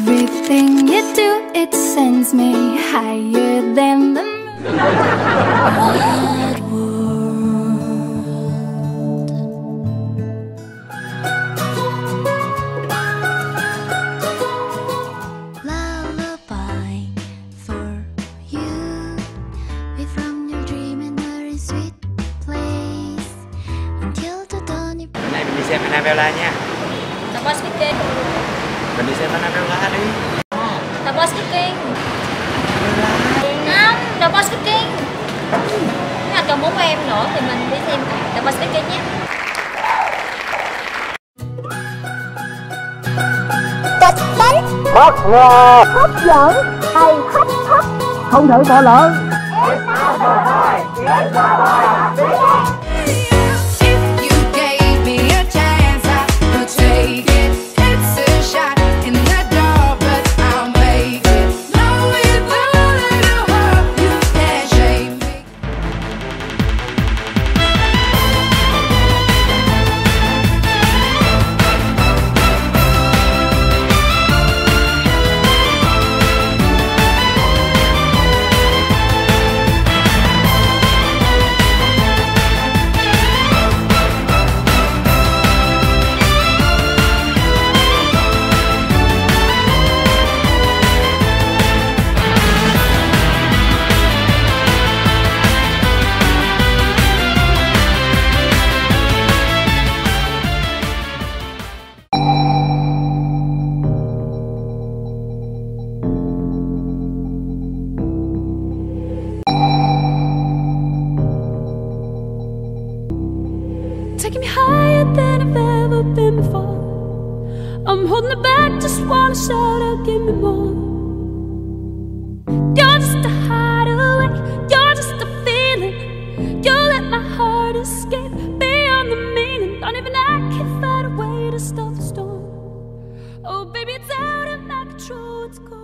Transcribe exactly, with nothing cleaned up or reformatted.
Everything you do, it sends me higher than the mad world. Lullaby for you, we from your dream in a very sweet place until the dawn. Hôm nay mình đi xem Annabella nha. The Boss King. Mình đi xem Annabella đi. The Boss King. Không, The Boss King. Nếu mà còn muốn em nữa thì mình đi xem The Boss King nhé. Kịch tính, bất ngờ, hấp dẫn hay thách thức, không thể bỏ lỡ. Taking me higher than I've ever been before. I'm holding it back, just wanna shout out, give me more. You're just a hideaway, you're just a feeling. You let my heart escape beyond the meaning. Don't even I can find a way to stop the storm. Oh baby, it's out of my control, it's cold.